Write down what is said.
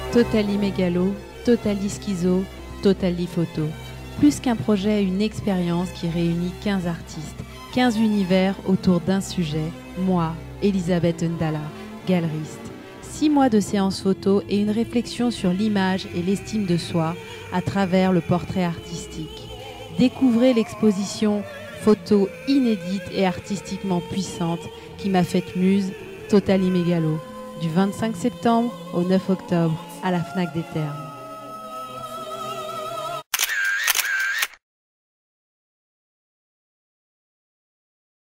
Totally Mégalo, Totally Schizo, Totally Photo. Plus qu'un projet, une expérience qui réunit 15 artistes, 15 univers autour d'un sujet. Moi, Elisabeth Ndala, galeriste. 6 mois de séances photo et une réflexion sur l'image et l'estime de soi à travers le portrait artistique. Découvrez l'exposition photo inédite et artistiquement puissante qui m'a fait muse, Totally Mégalo, du 25 septembre au 9 octobre à la Fnac des Termes.